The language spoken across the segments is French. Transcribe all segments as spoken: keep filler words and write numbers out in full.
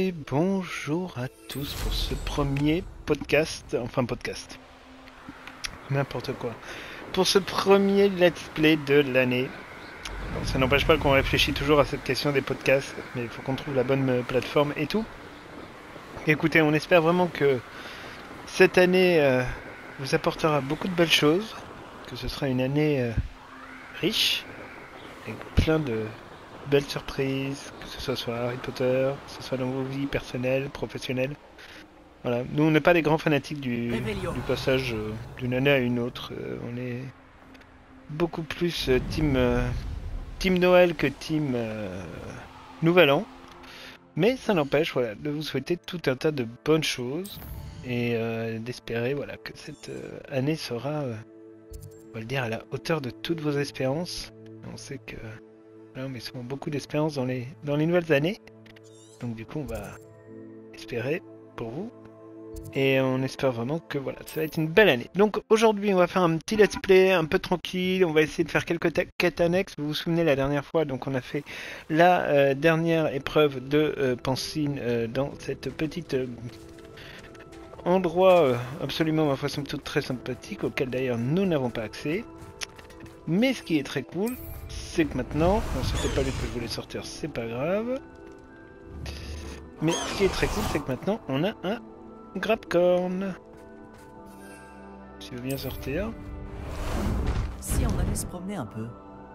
Et bonjour à tous pour ce premier podcast, enfin podcast, n'importe quoi, pour ce premier let's play de l'année. Bon, ça n'empêche pas qu'on réfléchit toujours à cette question des podcasts, mais il faut qu'on trouve la bonne plateforme et tout. Écoutez, on espère vraiment que cette année euh, vous apportera beaucoup de belles choses, que ce sera une année euh, riche, avec plein de belles surprises, que ce soit sur Harry Potter, que ce soit dans vos vies personnelles, professionnelles. Voilà, nous on n'est pas des grands fanatiques du, du passage euh, d'une année à une autre. Euh, on est beaucoup plus euh, team, euh, team Noël que team euh, Nouvel An. Mais ça n'empêche voilà, de vous souhaiter tout un tas de bonnes choses et euh, d'espérer voilà, que cette euh, année sera, euh, on va le dire, à la hauteur de toutes vos espérances. On sait que voilà, on met souvent beaucoup d'espérances dans les, dans les nouvelles années. Donc du coup on va espérer pour vous. Et on espère vraiment que voilà, ça va être une belle année. Donc aujourd'hui on va faire un petit let's play un peu tranquille. On va essayer de faire quelques quêtes annexes. Vous vous souvenez la dernière fois, donc on a fait la euh, dernière épreuve de euh, Pansine euh, dans cette petite euh, endroit euh, absolument, ma foi, somme toute très sympathique, auquel d'ailleurs nous n'avons pas accès. Mais ce qui est très cool, c'est que maintenant, bon, c'était pas lui que je voulais sortir, c'est pas grave. Mais ce qui est très cool, c'est que maintenant on a un Grabcorn. Tu veux bien sortir? Si on allait se promener un peu.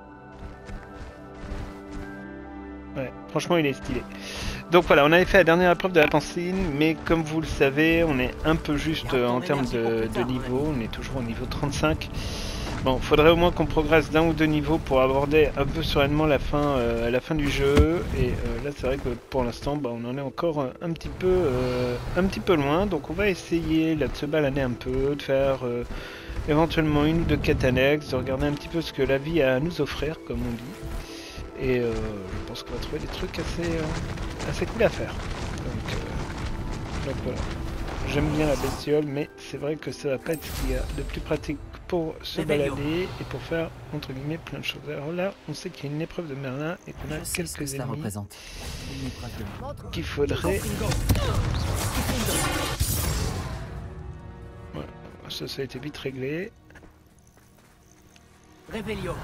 Ouais, franchement il est stylé. Donc voilà, on avait fait la dernière épreuve de la Pansine, mais comme vous le savez, on est un peu juste euh, en termes de, de niveau, on est toujours au niveau trente-cinq. Bon, faudrait au moins qu'on progresse d'un ou deux niveaux pour aborder un peu sereinement la fin, euh, la fin du jeu. Et euh, là, c'est vrai que pour l'instant, bah, on en est encore un petit peu, euh, un petit peu loin. Donc, on va essayer là de se balader un peu, de faire euh, éventuellement une ou deux quêtes annexes, de regarder un petit peu ce que la vie a à nous offrir, comme on dit. Et euh, je pense qu'on va trouver des trucs assez, euh, assez cool à faire. Donc, euh, donc voilà. J'aime bien la bestiole, mais c'est vrai que ça va pas être ce qu'il y a de plus pratique pour se balader et pour faire entre guillemets plein de choses. Alors là, on sait qu'il y a une épreuve de Merlin et qu'on a quelques ennemis qu'il faudrait. Voilà, ça, ça a été vite réglé. Réveillon.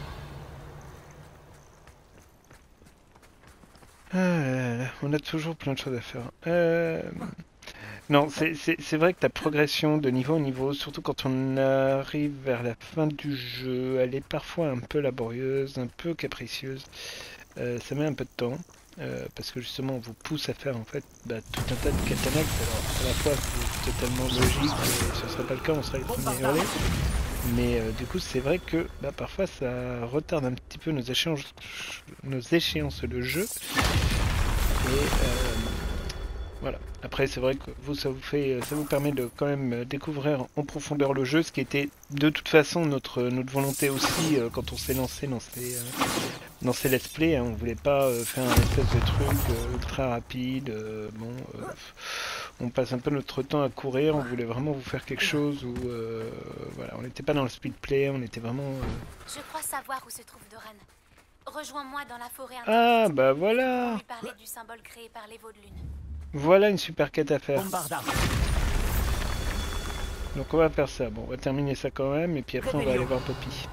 Ah là là, on a toujours plein de choses à faire. Euh... Non, c'est vrai que la progression de niveau en niveau, surtout quand on arrive vers la fin du jeu, elle est parfois un peu laborieuse, un peu capricieuse. Euh, ça met un peu de temps, euh, parce que justement on vous pousse à faire en fait bah, tout un tas de quêtes annexes. Alors à la fois c'est totalement logique, et ce serait pas le cas, on serait les premiers à hurler. Mais euh, du coup c'est vrai que bah, parfois ça retarde un petit peu nos échéances, nos échéances de jeu. Et euh, voilà. Après, c'est vrai que vous, ça vous fait, ça vous permet de quand même découvrir en profondeur le jeu, ce qui était de toute façon notre notre volonté aussi euh, quand on s'est lancé dans ces euh, dans ces let's play. Hein, on voulait pas euh, faire un espèce de truc euh, ultra rapide. Euh, bon, euh, on passe un peu notre temps à courir. On voulait vraiment vous faire quelque chose où euh, voilà, on n'était pas dans le speed play, on était vraiment. Euh... Je crois savoir où se trouve Doran. Rejoins-moi dans la forêt. Ah bah voilà. Pour lui parler du symbole créé par les veaux de lune. Voilà une super quête à faire. Bombarda. Donc on va faire ça. Bon, on va terminer ça quand même, et puis après on va aller voir Poppy.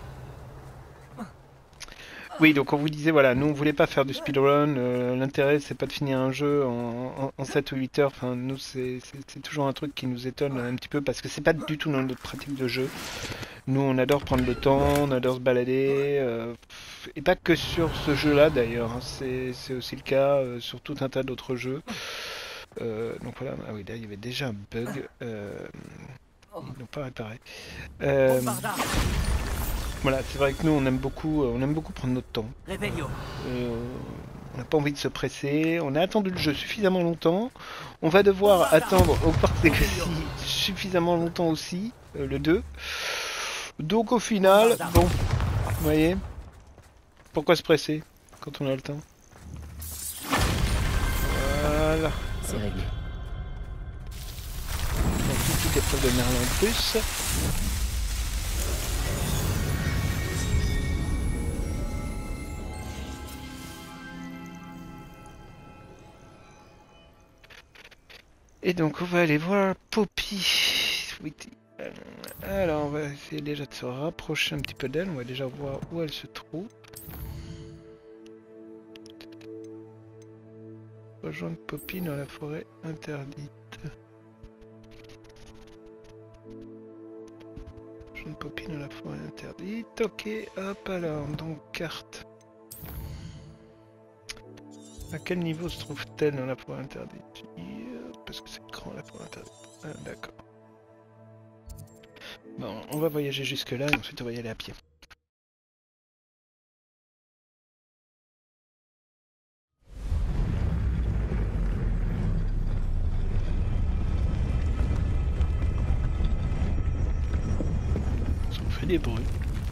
Oui, donc on vous disait, voilà, nous on voulait pas faire du speedrun. Euh, L'intérêt c'est pas de finir un jeu en, en, en sept ou huit heures. Enfin, nous c'est toujours un truc qui nous étonne un petit peu parce que c'est pas du tout dans notre pratique de jeu. Nous on adore prendre le temps, on adore se balader. Euh, et pas que sur ce jeu-là d'ailleurs. Hein, c'est aussi le cas euh, sur tout un tas d'autres jeux. Euh, donc voilà, ah oui, là il y avait déjà un bug. Euh, ils n'ont pas réparé. Euh, voilà, c'est vrai que nous on aime beaucoup, on aime beaucoup prendre notre temps. Euh, on n'a pas envie de se presser. On a attendu le jeu suffisamment longtemps. On va devoir attendre au Parc Legacy suffisamment longtemps aussi, euh, le deux. Donc au final, bon, vous voyez, pourquoi se presser quand on a le temps? Voilà. C'est réglé. Donc une petite épreuve de Merlin en plus. Et donc on va aller voir Poppy. Sweetie. Alors on va essayer déjà de se rapprocher un petit peu d'elle. On va déjà voir où elle se trouve. Rejoindre Poppy dans la forêt interdite. Rejoindre Poppy dans la forêt interdite. Ok, hop alors, donc carte. À quel niveau se trouve-t-elle dans la forêt interdite? Parce que c'est grand la forêt interdite. Ah, d'accord. Bon, on va voyager jusque là et ensuite on va y aller à pied. Ça fait des bruits.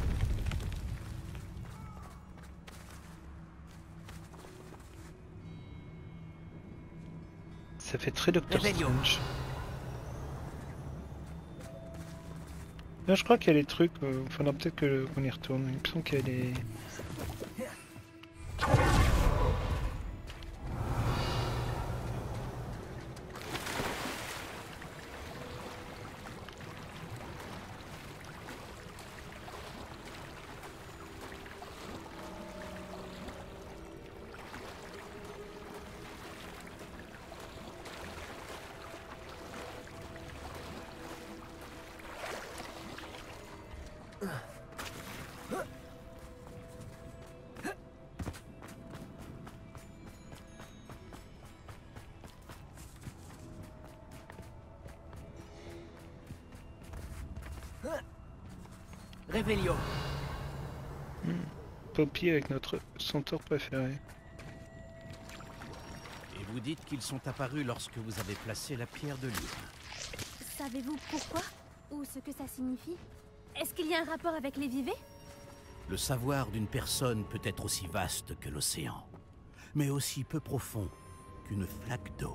Ça fait très Doctor Strange. Là, je crois qu'il y a les trucs. Il euh, faudra peut-être que qu'on y retourne. Il me semble qu'il y a les. Réveillon. Hmm. Poppy avec notre centaure préféré. Et vous dites qu'ils sont apparus lorsque vous avez placé la pierre de lune. Savez-vous pourquoi? Ou ce que ça signifie? Est-ce qu'il y a un rapport avec les vivets? Le savoir d'une personne peut être aussi vaste que l'océan, mais aussi peu profond qu'une flaque d'eau.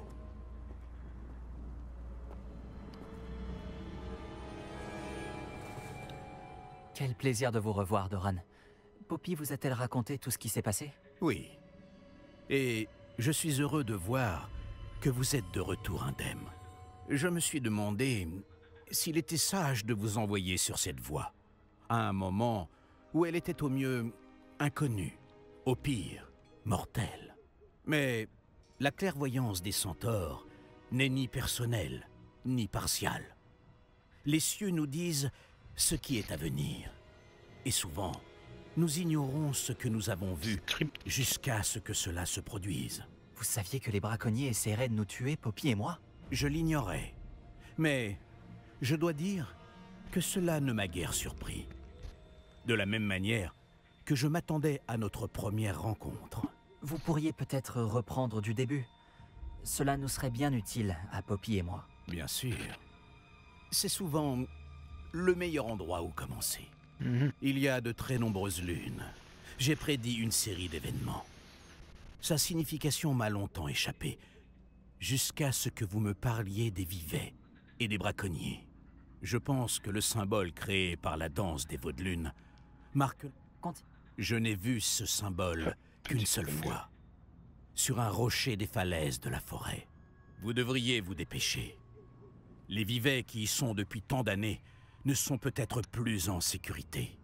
Quel plaisir de vous revoir, Doran. Poppy vous a-t-elle raconté tout ce qui s'est passé? Oui. Et je suis heureux de voir que vous êtes de retour indemne. Je me suis demandé s'il était sage de vous envoyer sur cette voie, à un moment où elle était au mieux inconnue, au pire mortelle. Mais la clairvoyance des centaures n'est ni personnelle, ni partiale. Les cieux nous disent ce qui est à venir. Et souvent, nous ignorons ce que nous avons vu jusqu'à ce que cela se produise. Vous saviez que les braconniers essaieraient de nous tuer, Poppy et moi? Je l'ignorais. Mais je dois dire que cela ne m'a guère surpris. De la même manière que je m'attendais à notre première rencontre. Vous pourriez peut-être reprendre du début. Cela nous serait bien utile à Poppy et moi. Bien sûr. C'est souvent le meilleur endroit où commencer. Mm-hmm. Il y a de très nombreuses lunes. J'ai prédit une série d'événements. Sa signification m'a longtemps échappé, jusqu'à ce que vous me parliez des vivets et des braconniers. Je pense que le symbole créé par la danse des Vaudelunes marque... Conti- Je n'ai vu ce symbole qu'une seule fois, sur un rocher des falaises de la forêt. Vous devriez vous dépêcher. Les vivets qui y sont depuis tant d'années ne sont peut-être plus en sécurité.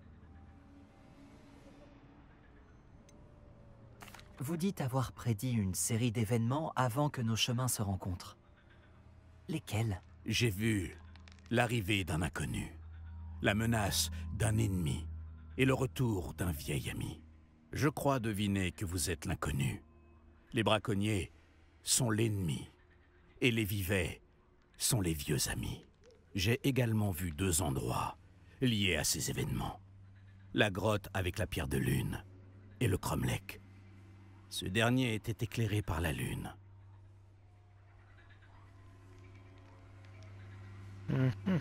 Vous dites avoir prédit une série d'événements avant que nos chemins se rencontrent. Lesquels? J'ai vu l'arrivée d'un inconnu, la menace d'un ennemi et le retour d'un vieil ami. Je crois deviner que vous êtes l'inconnu. Les braconniers sont l'ennemi et les vivets sont les vieux amis. J'ai également vu deux endroits liés à ces événements. La grotte avec la pierre de lune et le cromlech. Ce dernier était éclairé par la lune. Mm-hmm.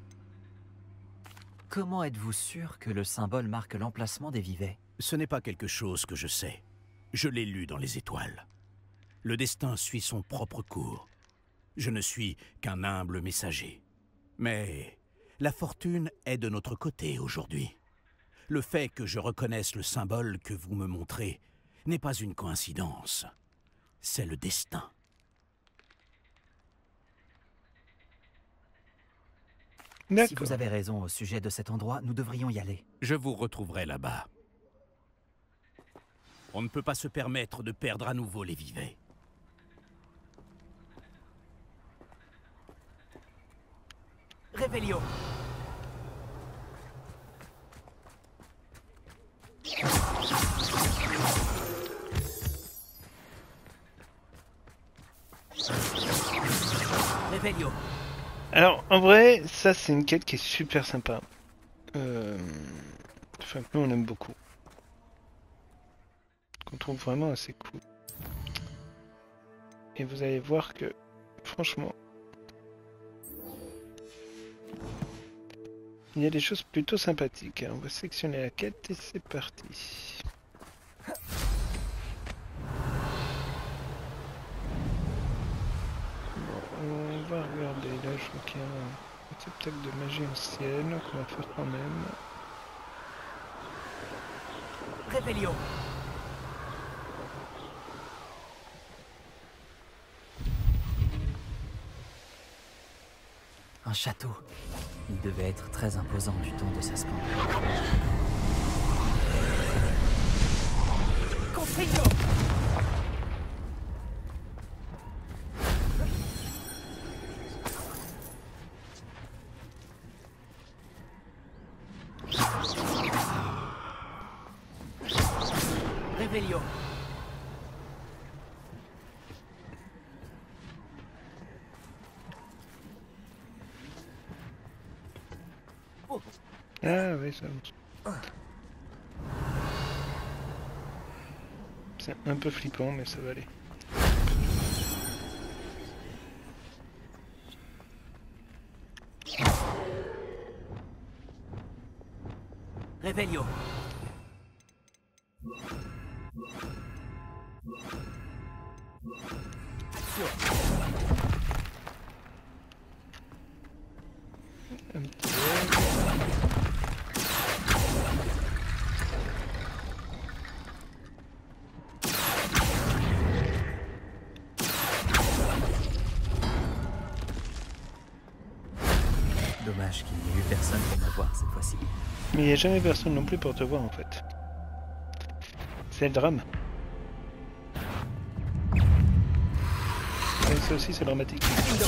Comment êtes-vous sûr que le symbole marque l'emplacement des vivets? Ce n'est pas quelque chose que je sais. Je l'ai lu dans les étoiles. Le destin suit son propre cours. Je ne suis qu'un humble messager. Mais la fortune est de notre côté aujourd'hui. Le fait que je reconnaisse le symbole que vous me montrez n'est pas une coïncidence. C'est le destin. Si D'accord. vous avez raison au sujet de cet endroit, nous devrions y aller. Je vous retrouverai là-bas. On ne peut pas se permettre de perdre à nouveau les vivets. Réveillon. Réveillon. Alors, en vrai, ça, c'est une quête qui est super sympa. Euh... Enfin, que nous, on aime beaucoup. Qu'on trouve vraiment assez cool. Et vous allez voir que, franchement, il y a des choses plutôt sympathiques. On va sélectionner la quête et c'est parti. On va regarder, là je vois qu'il y a un réceptacle de magie ancienne qu'on va faire quand même. Réveillon. Un château. Il devait être très imposant du temps de sa splendeur. Configno. Réveillon. Ah oui, ça. C'est un peu flippant, mais ça va aller. Réveillon. Un petit peu. Dommage qu'il n'y ait eu personne pour me voir cette fois-ci. Mais il n'y a jamais personne non plus pour te voir en fait. C'est le drame. Et ça aussi c'est dramatique.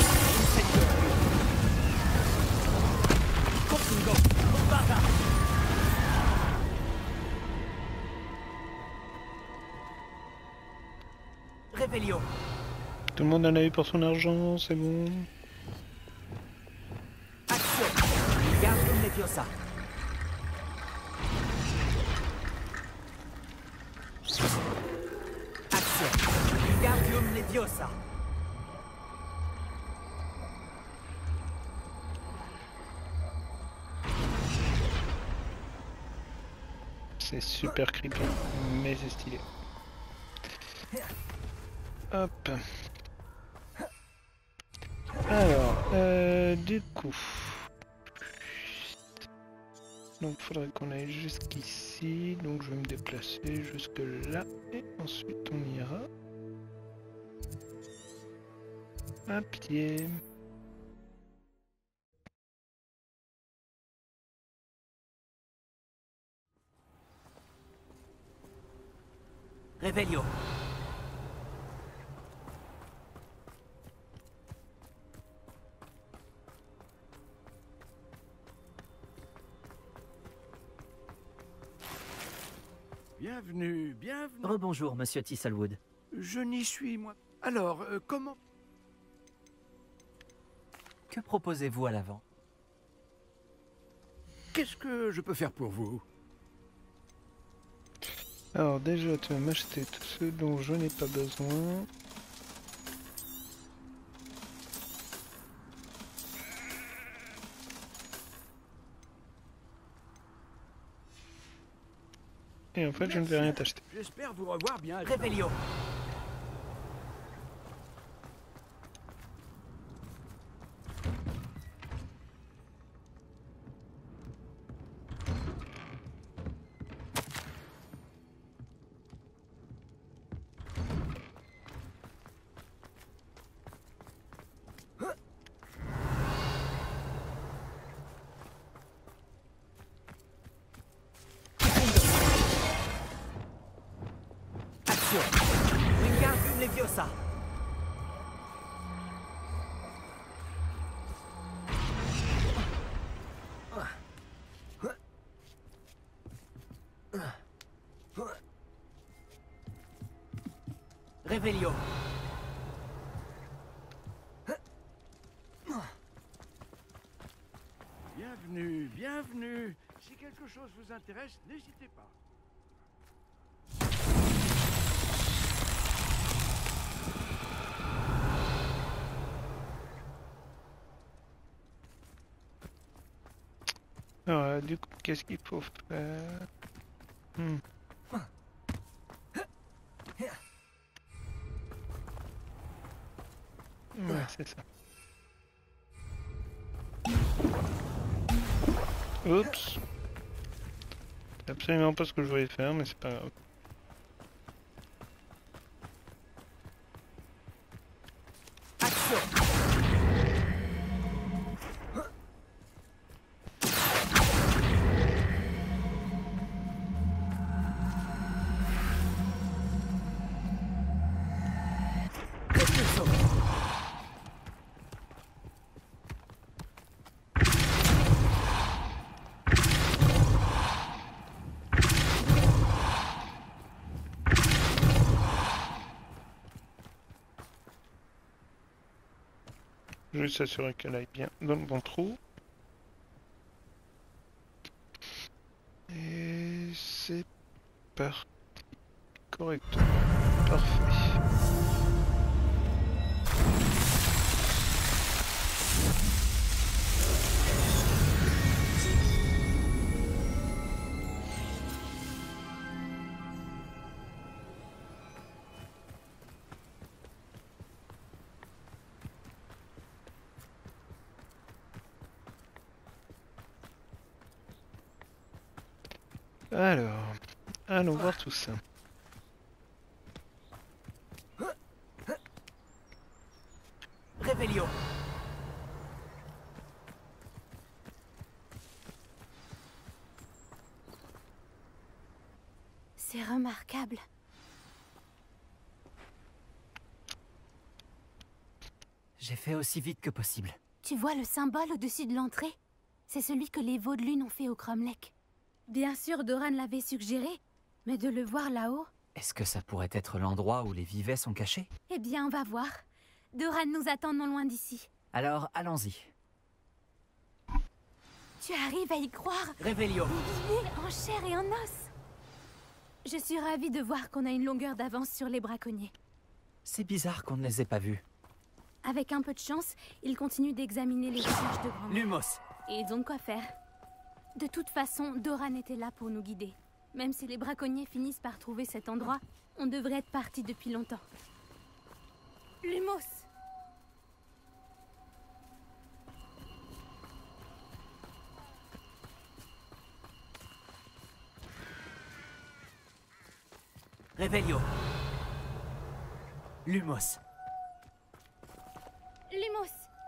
Réveillon. Tout le monde en a eu pour son argent, c'est bon. Action. Gardium Leviosa. Action. Gardium Leviosa. C'est super creepy, mais c'est stylé. Hop. Alors, euh, du coup... Donc faudrait qu'on aille jusqu'ici, donc je vais me déplacer jusque là, et ensuite on ira à pied. Réveillon. Bienvenue, bienvenue. Rebonjour, monsieur Tisselwood. Je n'y suis, moi. Alors, euh, comment... Que proposez-vous à l'avant? Qu'est-ce que je peux faire pour vous? Alors déjà tu vas m'acheter tout ce dont je n'ai pas besoin. Et en fait je ne vais rien t'acheter. J'espère vous revoir bien. Réveillon. Leviosa. Revelio. Bienvenue, bienvenue. Si quelque chose vous intéresse, n'hésitez pas. Alors, du coup, qu'est-ce qu'il faut faire? Hmm. Ouais, c'est ça. Oups. C'est absolument pas ce que je voulais faire, mais c'est pas grave. Je vais s'assurer qu'elle aille bien dans le bon trou. Et c'est parti correctement. Parfait. Alors, allons voir tout ça. Revelio. C'est remarquable. J'ai fait aussi vite que possible. Tu vois le symbole au-dessus de l'entrée? C'est celui que les veaux de lune ont fait au Cromlech. Bien sûr, Doran l'avait suggéré, mais de le voir là-haut... Est-ce que ça pourrait être l'endroit où les vivets sont cachés? Eh bien, on va voir. Doran nous attend non loin d'ici. Alors, allons-y. Tu arrives à y croire? Revelio. Il est en chair et en os. Je suis ravie de voir qu'on a une longueur d'avance sur les braconniers. C'est bizarre qu'on ne les ait pas vus. Avec un peu de chance, ils continuent d'examiner les recherches de grand. Lumos. Et ils ont de quoi faire. De toute façon, Doran était là pour nous guider. Même si les braconniers finissent par trouver cet endroit, on devrait être parti depuis longtemps. Lumos! Revelio. Lumos. Lumos!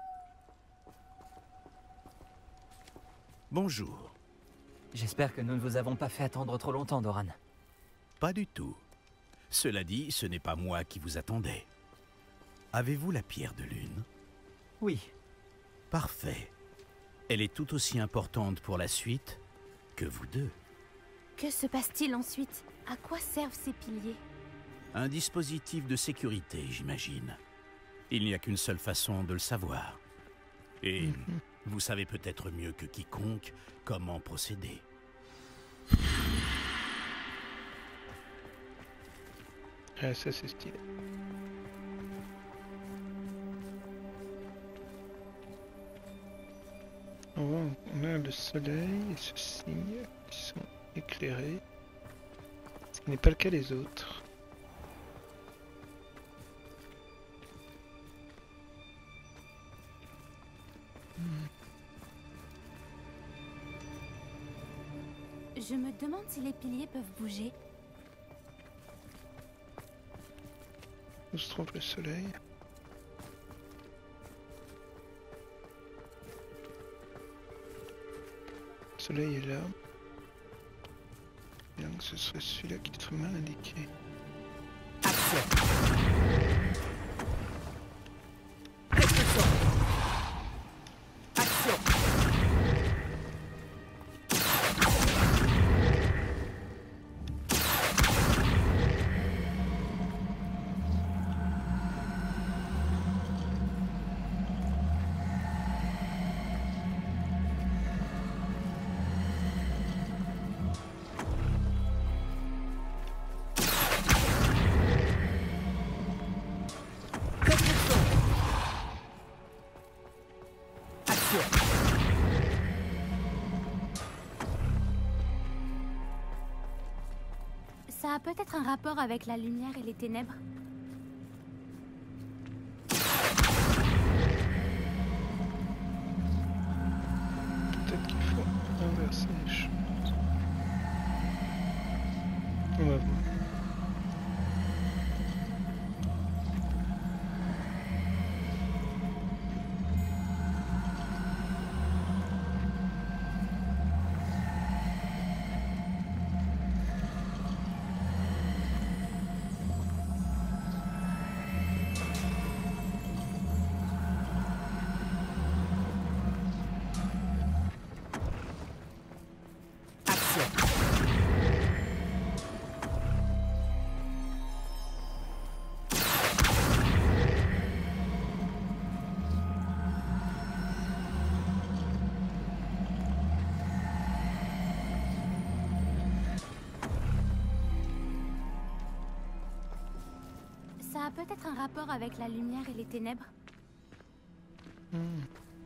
Bonjour. J'espère que nous ne vous avons pas fait attendre trop longtemps, Doran. Pas du tout. Cela dit, ce n'est pas moi qui vous attendais. Avez-vous la pierre de lune? Oui. Parfait. Elle est tout aussi importante pour la suite que vous deux. Que se passe-t-il ensuite? À quoi servent ces piliers? Un dispositif de sécurité, j'imagine. Il n'y a qu'une seule façon de le savoir. Et vous savez peut-être mieux que quiconque comment procéder. Ah, ça c'est stylé. On voit, on a le soleil et ce signe qui sont éclairés. Ce qui n'est pas le cas des autres. Je me demande si les piliers peuvent bouger. Où se trouve le soleil? Le soleil est là. Bien que ce serait celui-là qui devrait m'indiquer. Action. Action. Ça a peut-être un rapport avec la lumière et les ténèbres. Peut-être qu'il faut inverser les choses. On va voir. Ça a peut-être un rapport avec la lumière et les ténèbres. Hmm.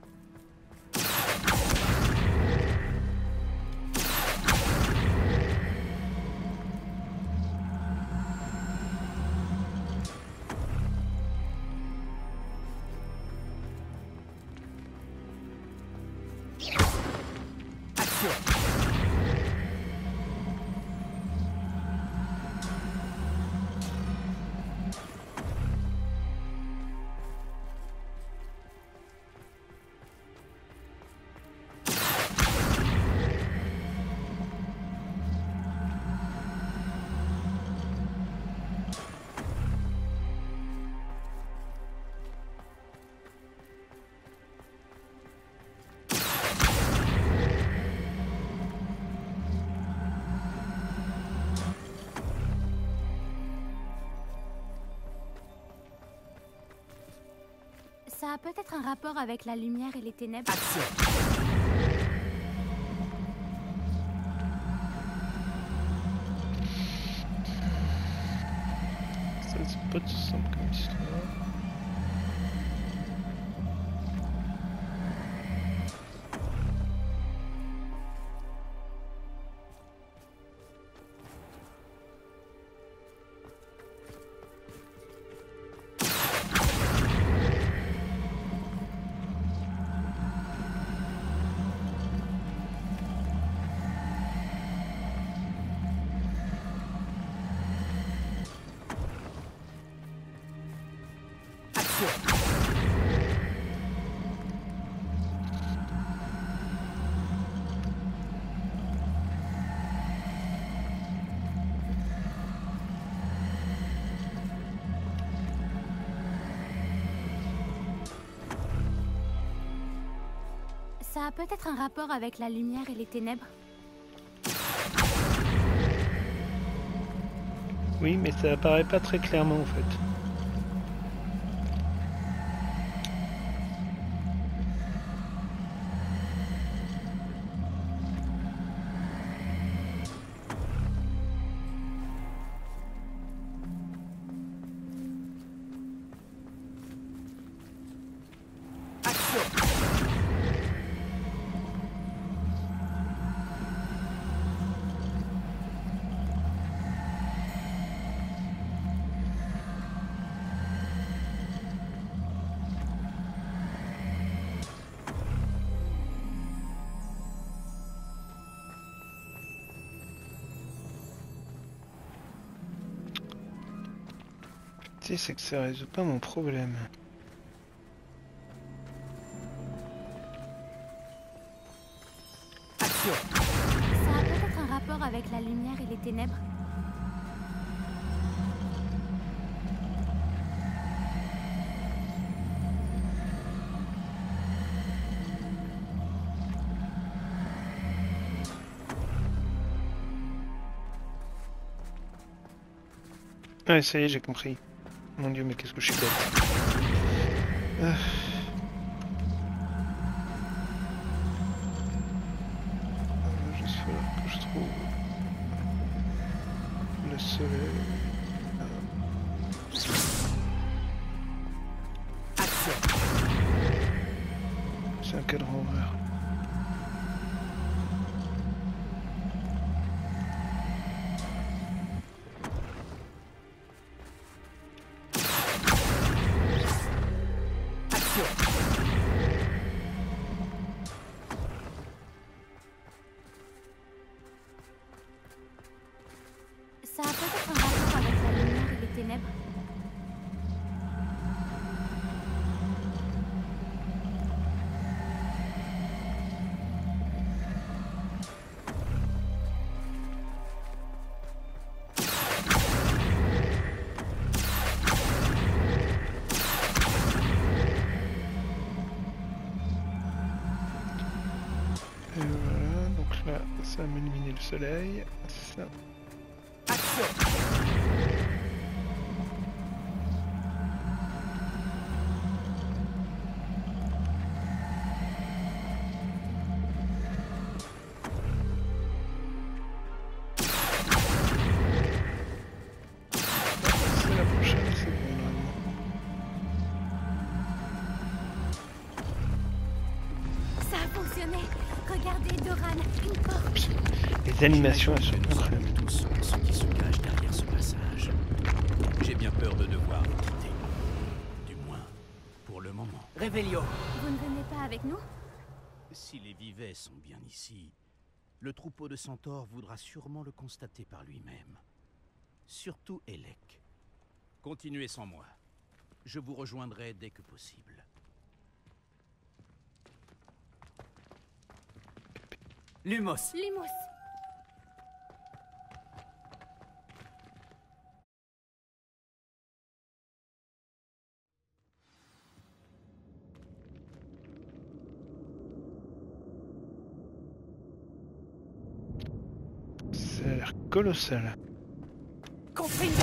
Ça a peut-être un rapport avec la lumière et les ténèbres. Action. Ça, c'est pas tout simple comme histoire. Ça a peut-être un rapport avec la lumière et les ténèbres. Oui, mais ça apparaît pas très clairement en fait. C'est que ça résout pas mon problème. Action. Ça a peut-être un rapport avec la lumière et les ténèbres. Ouais, ça y est, j'ai compris. Mon dieu, mais qu'est-ce que je suis bête. Euh... Il va juste falloir que je trouve le soleil. Action. Ça. un cadran ouvert. Ça a peut-être un rapport avec la lumière et les ténèbres. Et voilà, donc là, ça va m'éliminer le soleil. Ça. C'est la prochaine, c'est bon normalement. Ça a fonctionné. Regardez, Doran, une porte. Les animations, elles sont Nous savons incroyables. tous ce qui se cache derrière ce passage. J'ai bien peur de devoir vous quitter. Du moins, pour le moment. Réveillon. Vous ne venez pas avec nous? Si les vivets sont bien ici, le troupeau de centaures voudra sûrement le constater par lui-même. Surtout Elec. Continuez sans moi. Je vous rejoindrai dès que possible. Lumos. Lumos. Ça a l'air colossal. Confringo.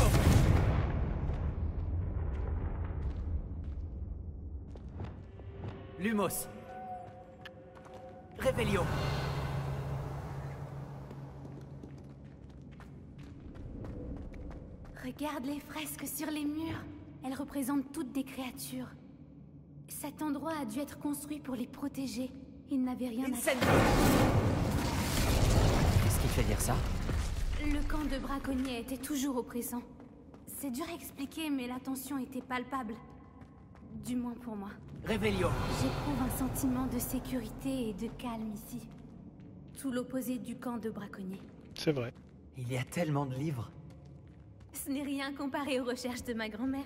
Lumos. Réveillon. Regarde les fresques sur les murs. Elles représentent toutes des créatures. Cet endroit a dû être construit pour les protéger. Ils n'avaient rien à faire. Incendio. Qu'est-ce qui fait dire ça? Le camp de braconniers était toujours oppressant. C'est dur à expliquer, mais la tension était palpable. Du moins pour moi. Réveillon. J'éprouve un sentiment de sécurité et de calme ici. Tout l'opposé du camp de braconniers. C'est vrai. Il y a tellement de livres. Ce n'est rien comparé aux recherches de ma grand-mère.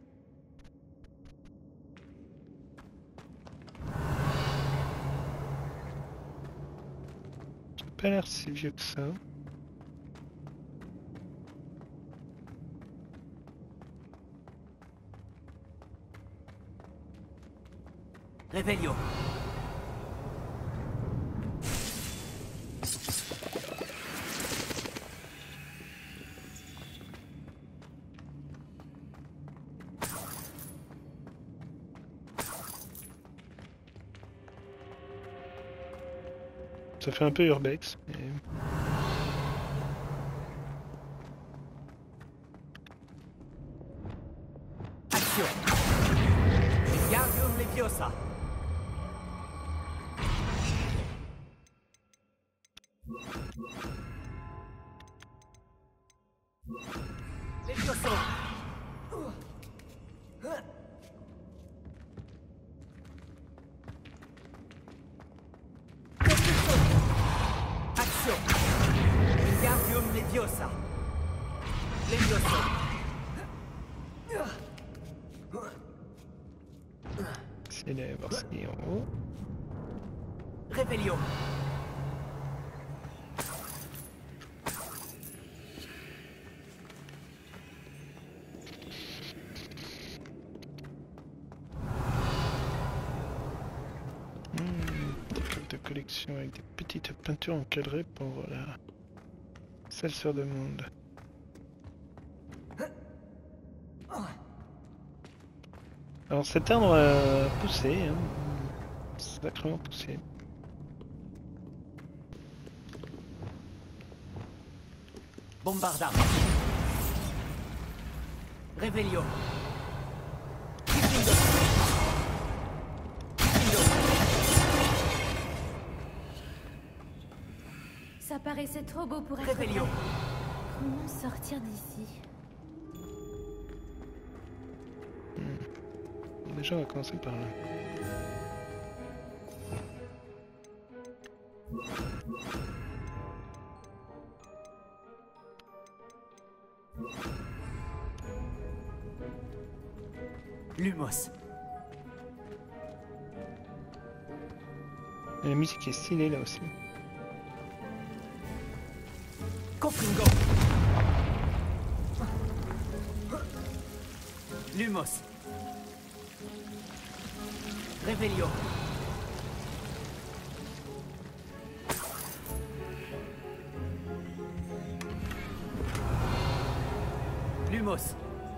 Ça n'a pas l'air si vieux que ça. Réveillon. Ça fait un peu urbex. Mais... Action. Wingardium Leviosa. Levioso. Action. Wingardium Leviosa. Levioso. C'est d'aller voir ce qu'il y a en haut. Réveillon. De collection avec des petites peintures encadrées pour la salle sur demande. Alors cet arbre a poussé, hein. Sacrément poussé. Bombarda. Réveillon. paraissait trop beau pour être Réveillon. vrai. Comment sortir d'ici? Déjà, on va commencer par là. Lumos. Et la musique est stylée là aussi. Confringo. Lumos. Réveillon. Lumos.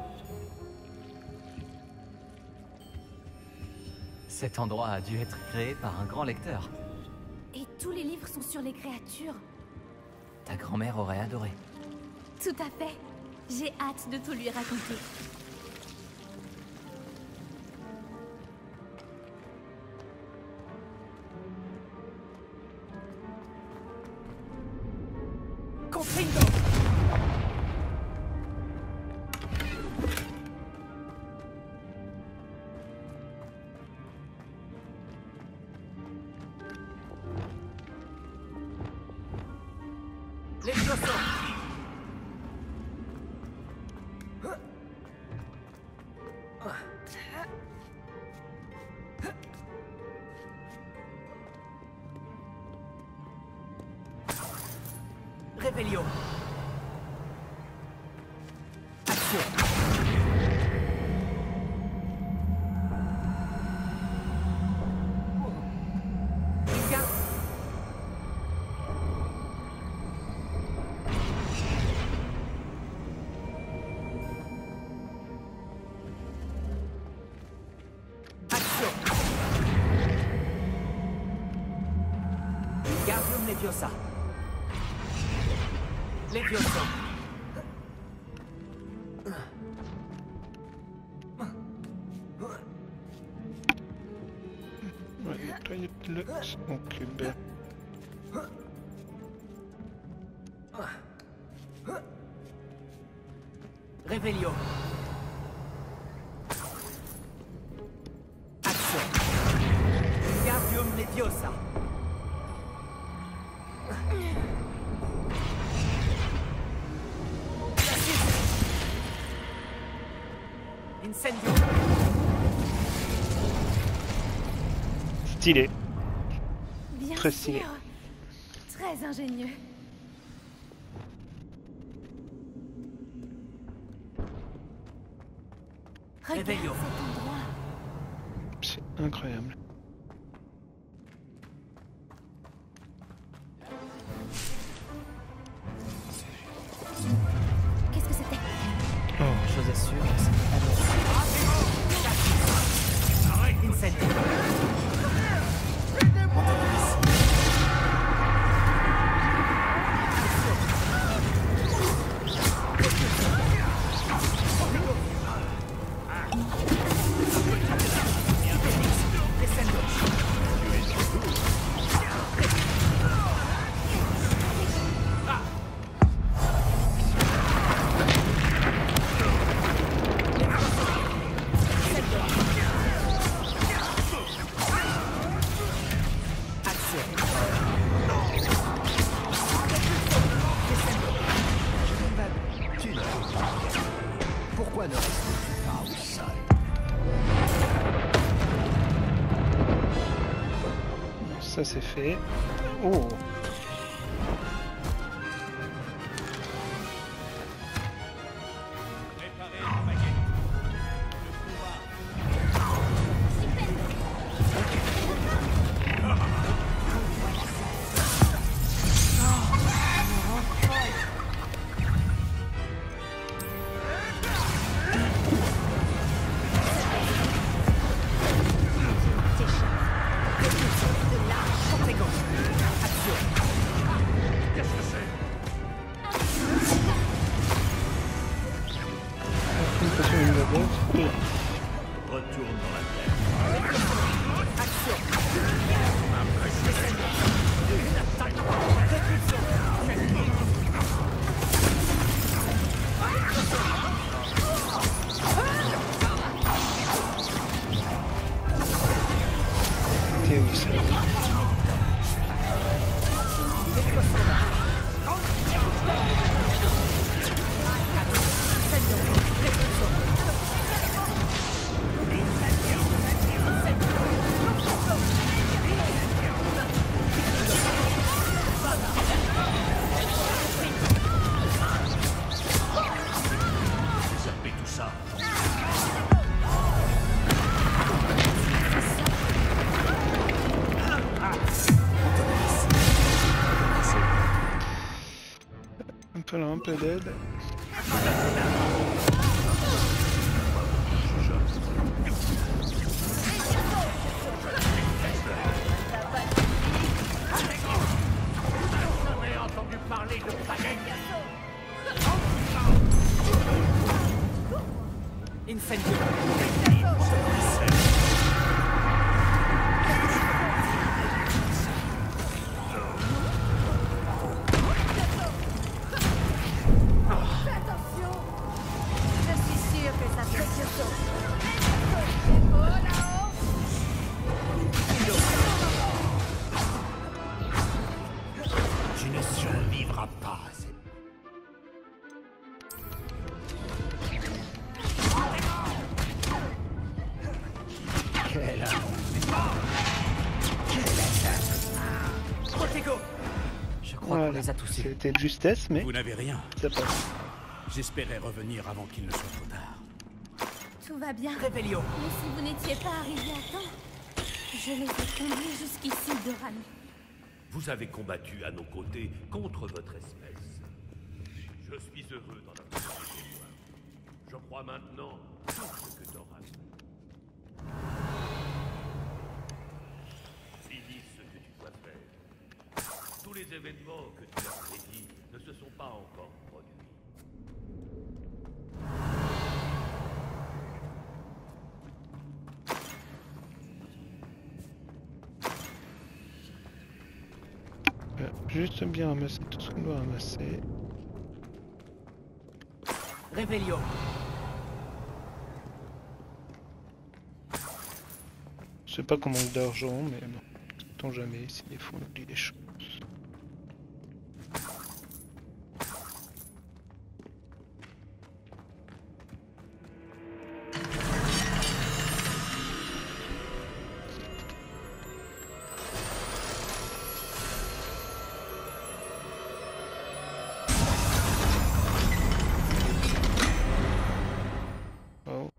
Cet endroit a dû être créé par un grand lecteur. Et tous les livres sont sur les créatures. Ta grand-mère aurait adoré. Tout à fait. J'ai hâte de tout lui raconter. Confringo. Les chaussons. Réveillon. Action. Ga- Action. Wingardium Leviosa. Leviosa. Ouais, nettoyer le son cube. Réveillon. Action. Wingardium Leviosa. Incendio. Stylé. Bien Très sûr. stylé. Très ingénieux. Regarde Réveillon. cet endroit. C'est incroyable. Qu'est-ce que c'était? Chose sûre, c'est Incendio. Pourquoi ne restes-tu pas au sol? Ça c'est fait. Oh. Action. T'es où ça? Zappez tout ça. Un peu là, un peu d'aide. J'en ai entendu parler de pagaille. Incendio. Je suis sûre que ça fait bientôt. Tu ne survivras pas. Quelle Protego. Je crois qu'on Voilà. les a tous eus. C'était de justesse, mais Vous n'avez rien. ça passe. J'espérais revenir avant qu'il ne soit trop tard. Tout va bien. Revelio. Mais si vous n'étiez pas arrivé à temps, je les ai conduits jusqu'ici, Doran. Vous avez combattu à nos côtés contre votre espèce. Je suis heureux d'en avoir été témoin. Je crois maintenant tout ce que Doran. Finis ce que tu dois faire. Tous les événements que tu as prédits ne se sont pas encore produits. Euh, Juste bien ramasser tout ce qu'on doit ramasser. Revelio. Je sais pas qu'on manque d'argent, mais bon, sait-on jamais, si des fois on oublie des choses. Oh.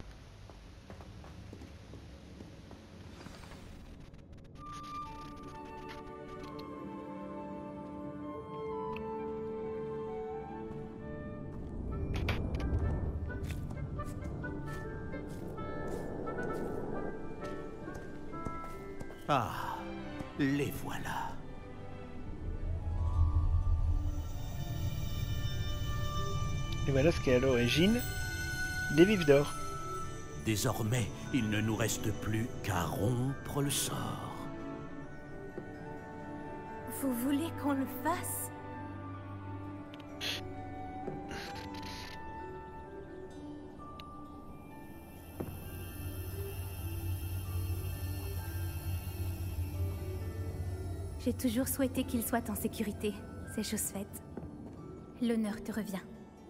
Ah, les voilà. Et voilà ce qui est à l'origine des vifs d'or. Désormais, il ne nous reste plus qu'à rompre le sort. Vous voulez qu'on le fasse? J'ai toujours souhaité qu'il soit en sécurité. C'est chose faite. L'honneur te revient.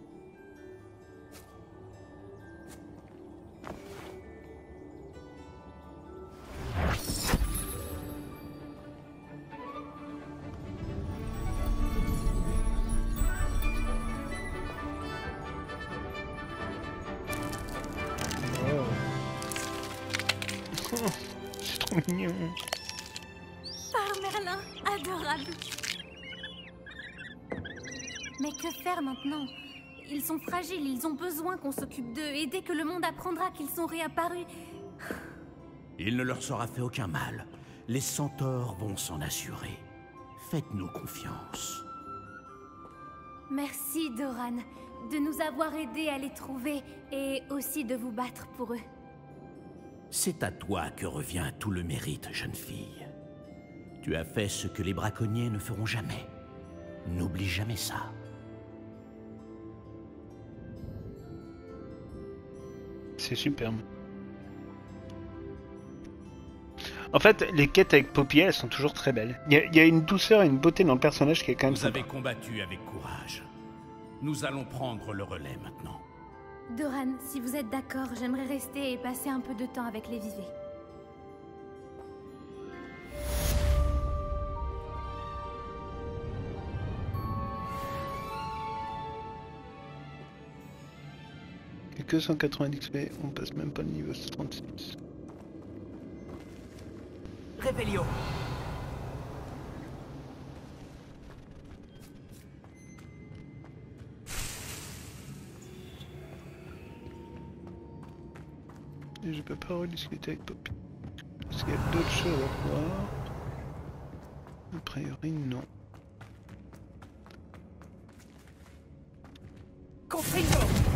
Oh. Oh, c'est trop mignon. Par Merlin, adorable. Mais que faire maintenant? Ils sont fragiles, ils ont besoin qu'on s'occupe d'eux, et dès que le monde apprendra qu'ils sont réapparus... Il ne leur sera fait aucun mal. Les centaures vont s'en assurer. Faites-nous confiance. Merci, Doran, de nous avoir aidés à les trouver, et aussi de vous battre pour eux. C'est à toi que revient tout le mérite, jeune fille. Tu as fait ce que les braconniers ne feront jamais. N'oublie jamais ça. C'est superbe. En fait, les quêtes avec Poppy, elles sont toujours très belles. Il y, a, il y a une douceur et une beauté dans le personnage qui est quand même Vous sympa. avez combattu avec courage. Nous allons prendre le relais maintenant. Doran, si vous êtes d'accord, j'aimerais rester et passer un peu de temps avec les vivets. Et que cent quatre-vingt-dix X P, on passe même pas le niveau trente-six. Revelio. Et je peux pas rediscuter avec Poppy. Parce qu'il y a d'autres choses à voir. A priori, non. Confringo.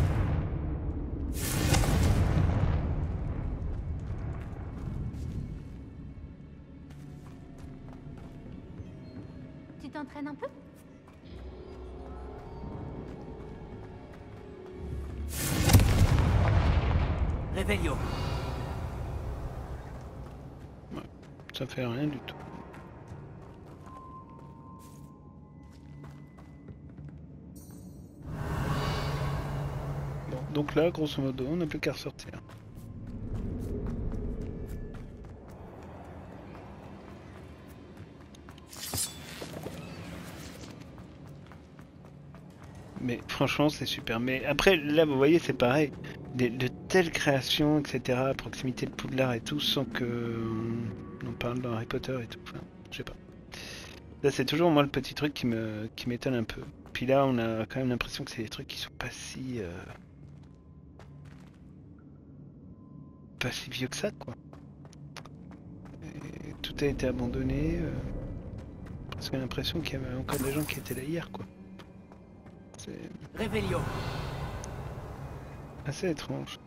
Tu t'entraînes un peu? Revelio. Ouais, ça fait rien du tout. Bon, donc là, grosso modo, on n'a plus qu'à ressortir. Mais franchement, c'est super. Mais après, là, vous voyez, c'est pareil. De, de telles créations, et cetera, à proximité de Poudlard et tout, sans que euh, on parle dans Harry Potter et tout. Enfin, je sais pas. Là, c'est toujours moi le petit truc qui me qui m'étonne un peu. Puis là, on a quand même l'impression que c'est des trucs qui sont pas si euh, pas si vieux que ça, quoi. Et tout a été abandonné. Euh, parce qu'on a l'impression qu'il y avait encore des gens qui étaient là hier, quoi. C'est Revelio. assez étrange.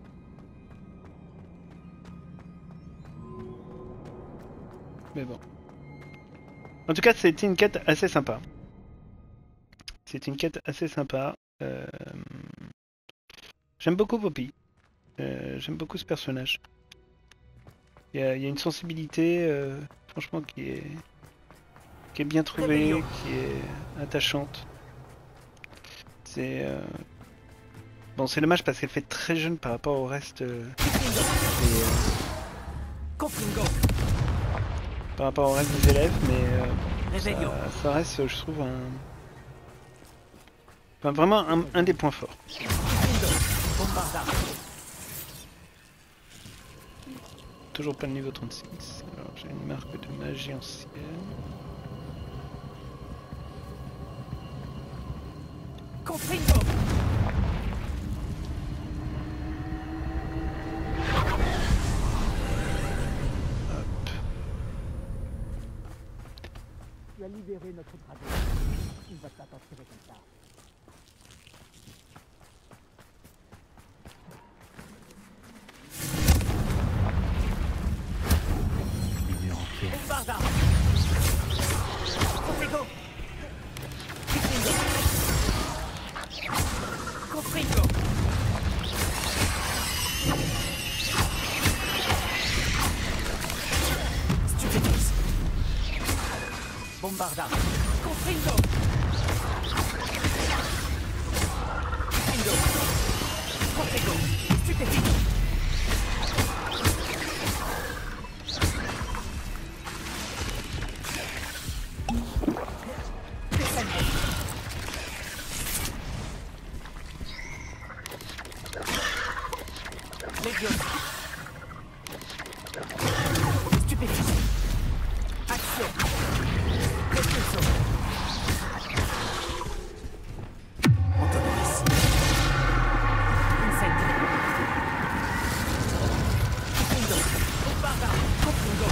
Mais bon. En tout cas, c'était une quête assez sympa. C'est une quête assez sympa. Euh... J'aime beaucoup Poppy. Euh, J'aime beaucoup ce personnage. Il y a, il y a une sensibilité, euh, franchement, qui est, qui est bien trouvée, qui est attachante. C'est euh... bon, c'est dommage parce qu'elle fait très jeune par rapport au reste. Euh... Et, euh... Confringo. par rapport au reste des élèves, mais euh, Revelio. ça, ça reste, je trouve, un, enfin, vraiment un, un des points forts. Bombarda. Toujours pas le niveau trente-six. Alors j'ai une marque de magie ancienne. Confringo. Hop. Tu as libéré notre dragon. Il va pas t'en tirer comme ça. Bombarda. Confringo. Confringo. Stupéfice. Bombarda. Confringo. Confringo. Confringo. Stupéfice. Légion. Stupéfice. Action. Expulsion. Autonomie. Incendio. Confringo. Bombarda. Confringo.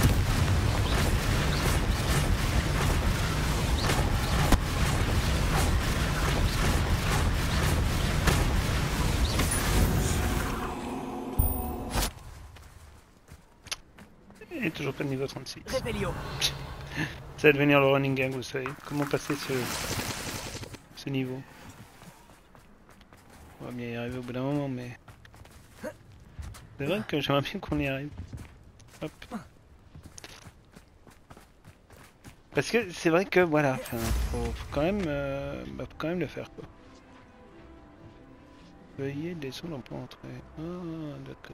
Et toujours pas de niveau trente-six. Revelio. Ça va devenir le running gang, vous savez. Comment passer ce, ce niveau. On va bien y arriver au bout d'un moment, mais... C'est vrai que j'aimerais bien qu'on y arrive. Hop. Parce que c'est vrai que voilà, enfin, faut, faut quand même, euh, bah, faut quand même le faire quoi. Veuillez des sons pour entrer. Ah, d'accord.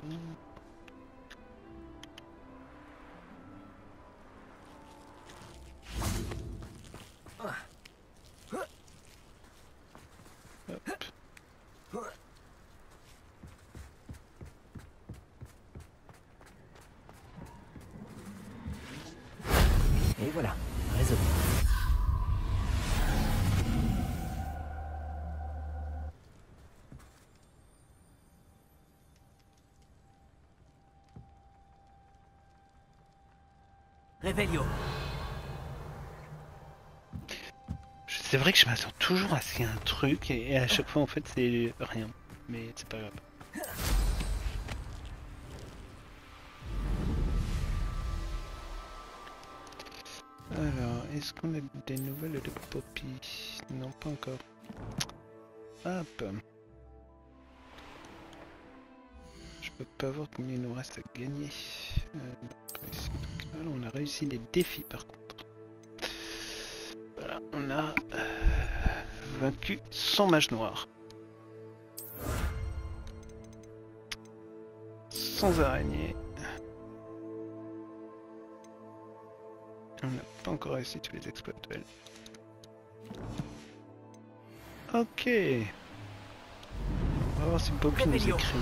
Hop. Et voilà, résolu. Réveillon. C'est vrai que je m'attends toujours à ce qu'il y ait un truc et, et à chaque fois en fait c'est rien. Mais c'est pas grave. Alors, est-ce qu'on a des nouvelles de Poppy? Non, pas encore. Hop. Je peux pas voir combien il nous reste à gagner. Euh, ici, alors, on a réussi les défis par contre. Voilà, on a euh, vaincu cent mages noirs. Sans araignées. On n'a pas encore réussi tous les exploits actuels. Ok. On va voir si Poppy nous écrit.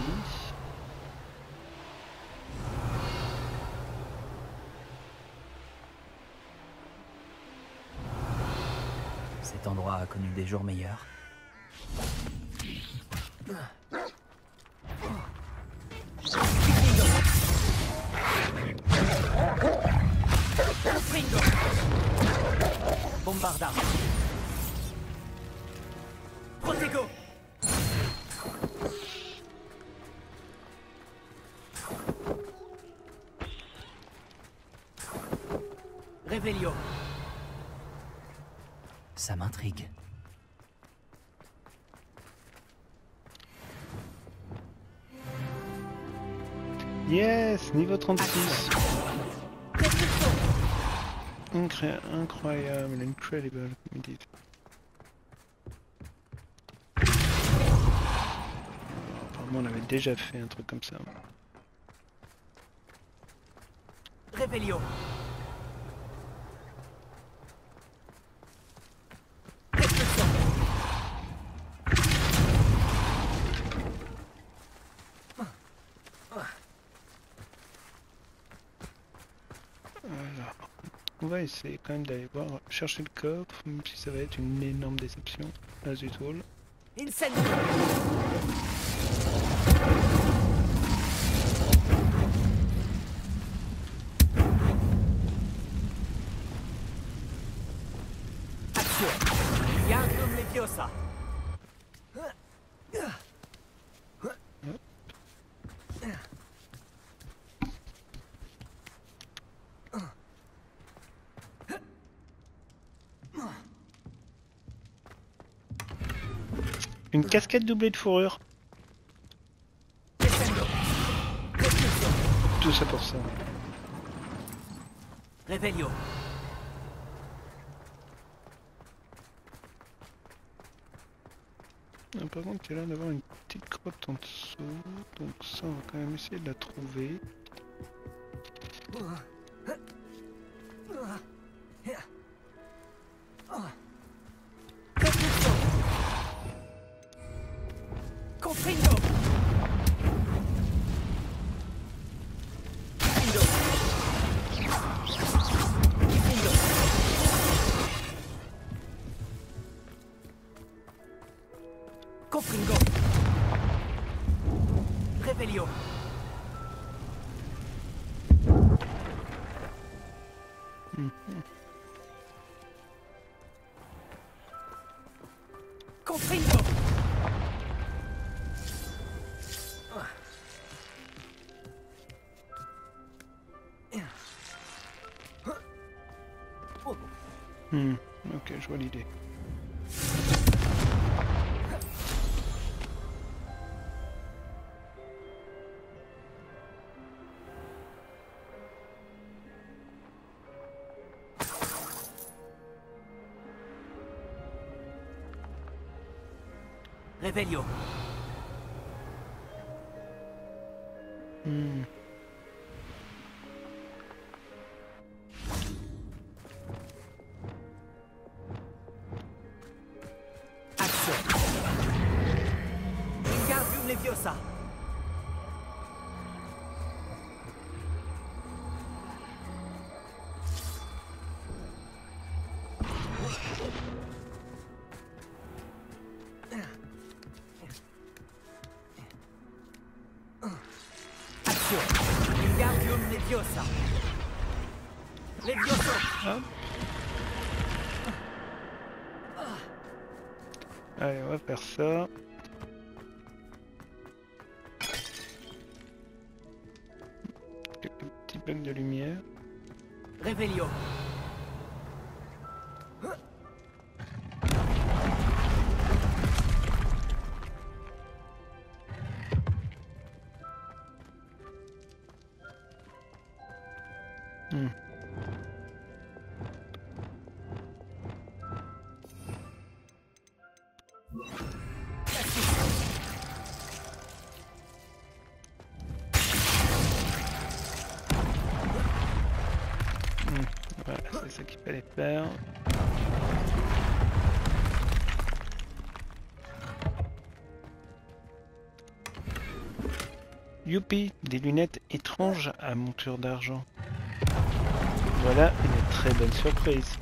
Cet endroit a connu des jours meilleurs. Bombarda. Protego. Réveillon. Ça m'intrigue. Yes, niveau trente-six. Incroyable, incroyable, incredible, comme ils disent. Apparemment, on avait déjà fait un truc comme ça. Réveillon. On va essayer quand même d'aller voir, chercher le coffre, même si ça va être une énorme déception. As usual. Incendio. Action. Yandum Leviosa. Une casquette doublée de fourrure. Tout ça pour ça. Réveillon. Ah, par contre, il y a l'air d'avoir une petite grotte en dessous. Donc ça, on va quand même essayer de la trouver. Confringo. Confringo. Réveillon. Confringo. Hmm, ok, je vois l'idée. Revelio. Hmm. Action. Wingardium Leviosa. Action. Wingardium Leviosa. Levioso. Hop. Allez, on va faire ça. Quelques petits bugs de lumière. Revelio. Hmm. Hmm. Voilà, c'est ça qu'il fallait faire. Youpi, des lunettes étranges à monture d'argent. Voilà une très bonne surprise.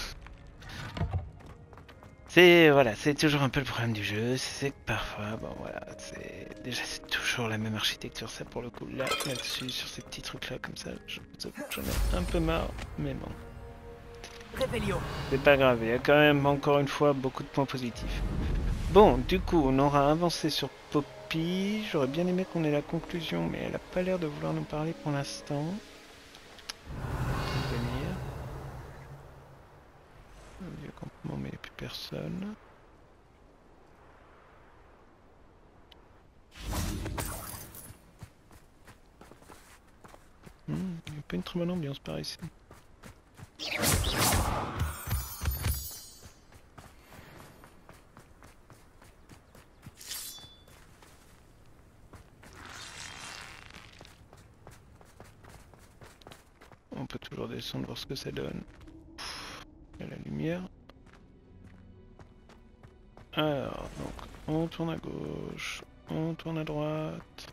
C'est voilà, c'est toujours un peu le problème du jeu, c'est que parfois, bon voilà, c'est déjà c'est toujours la même architecture, ça pour le coup, là, là-dessus, sur ces petits trucs là comme ça, j'en ai un peu marre, mais bon. C'est pas grave, il y a quand même encore une fois beaucoup de points positifs. Bon, du coup, on aura avancé sur Poppy, j'aurais bien aimé qu'on ait la conclusion, mais elle a pas l'air de vouloir nous parler pour l'instant. Vieux campement, mais il n'y a plus personne. Hmm, il n'y a pas une très bonne ambiance par ici. On peut toujours descendre voir ce que ça donne. Il y a la lumière. Alors, donc, on tourne à gauche, on tourne à droite.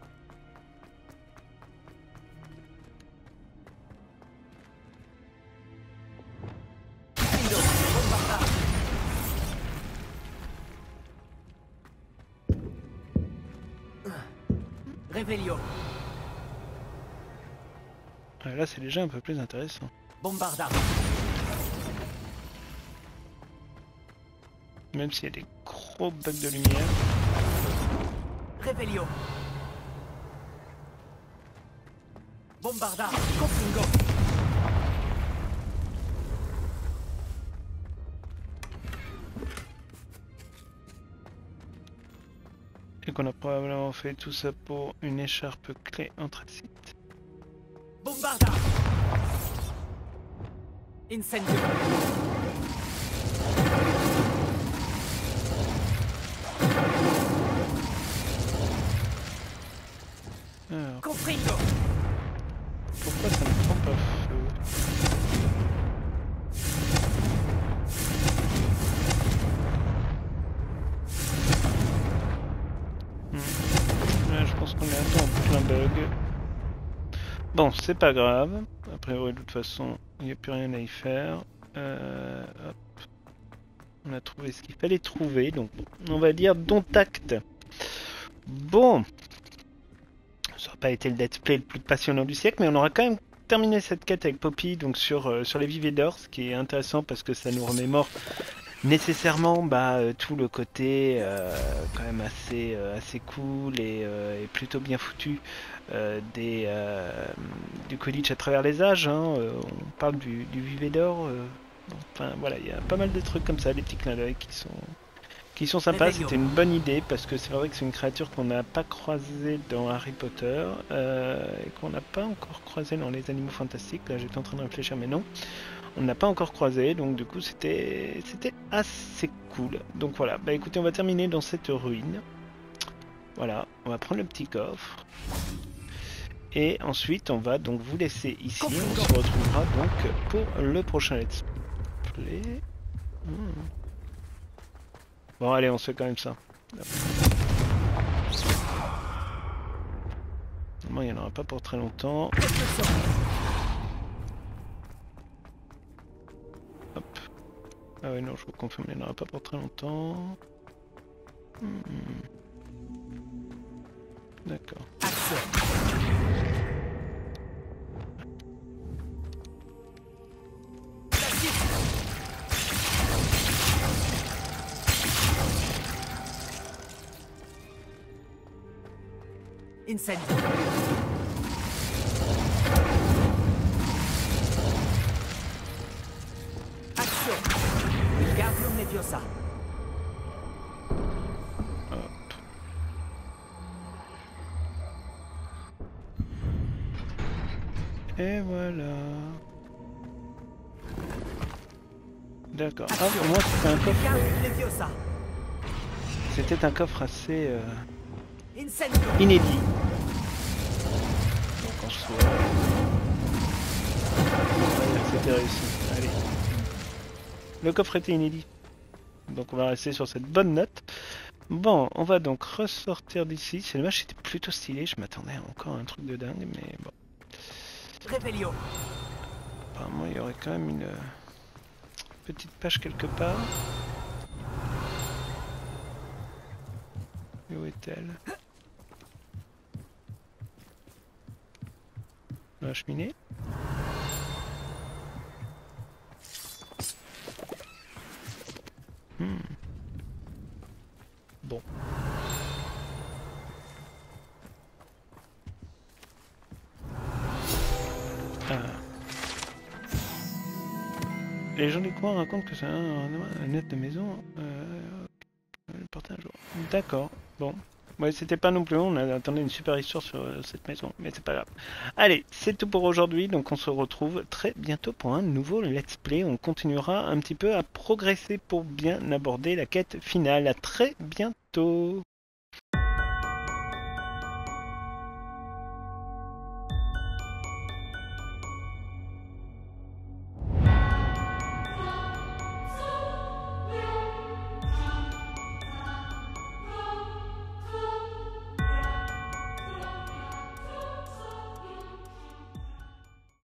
Revelio. Ah, là, c'est déjà un peu plus intéressant. Bombarda. Même s'il y a des gros bugs de lumière. Revelio. Bombarda. Confringo. Et qu'on a probablement fait tout ça pour une écharpe clé anthracite. Bombarda. Incendio. Alors, Confringo. pourquoi ça ne prend pas feu? Hmm. Là, je pense qu'on est un peu en plein bug. Bon, c'est pas grave. A priori, de toute façon, il n'y a plus rien à y faire. Euh, hop. On a trouvé ce qu'il fallait trouver, donc on va dire dont acte. Bon. Ça n'a pas été le let's play le plus passionnant du siècle, mais on aura quand même terminé cette quête avec Poppy, donc sur, euh, sur les Vivédors, ce qui est intéressant parce que ça nous remémore nécessairement bah, euh, tout le côté euh, quand même assez, euh, assez cool et, euh, et plutôt bien foutu euh, des, euh, du Quidditch à travers les âges. Hein. Euh, on parle du, du Vivédor, euh, enfin voilà, il y a pas mal de trucs comme ça, des petits clins d'œil qui sont, qui sont sympas. C'était une bonne idée parce que c'est vrai que c'est une créature qu'on n'a pas croisée dans Harry Potter euh, et qu'on n'a pas encore croisée dans les Animaux Fantastiques. Là j'étais en train de réfléchir mais non, on n'a pas encore croisé, donc du coup c'était c'était assez cool. Donc voilà, bah écoutez, on va terminer dans cette ruine. Voilà, on va prendre le petit coffre. Et ensuite on va donc vous laisser ici. On se retrouvera donc pour le prochain let's play. Hmm. Bon allez, on se fait quand même ça. Normalement il n'y en aura pas pour très longtemps. Hop. Ah ouais non, je vous confirme, il n'y en aura pas pour très longtemps. Hmm. D'accord. Incendio. Action. Wingardium Leviosa. Hop. Et voilà. D'accord. Ah, au moins c'était un coffre. C'était un coffre assez euh, inédit. Donc en soi, c'était réussi. Allez. Le coffre était inédit. Donc on va rester sur cette bonne note. Bon, on va donc ressortir d'ici. C'est dommage, c'était plutôt stylé. Je m'attendais à encore un truc de dingue, mais bon. Réveillon. Apparemment, il y aurait quand même une petite page quelque part. Et où est-elle? La cheminée. Hmm. Bon. Ah. Les gens du coin racontent que c'est un, un, un net de maison. Euh, le porter un jour. D'accord. Bon. Ouais, c'était pas non plus, on attendait une super histoire sur euh, cette maison, mais c'est pas grave. Allez, c'est tout pour aujourd'hui, donc on se retrouve très bientôt pour un nouveau let's play. On continuera un petit peu à progresser pour bien aborder la quête finale. À très bientôt.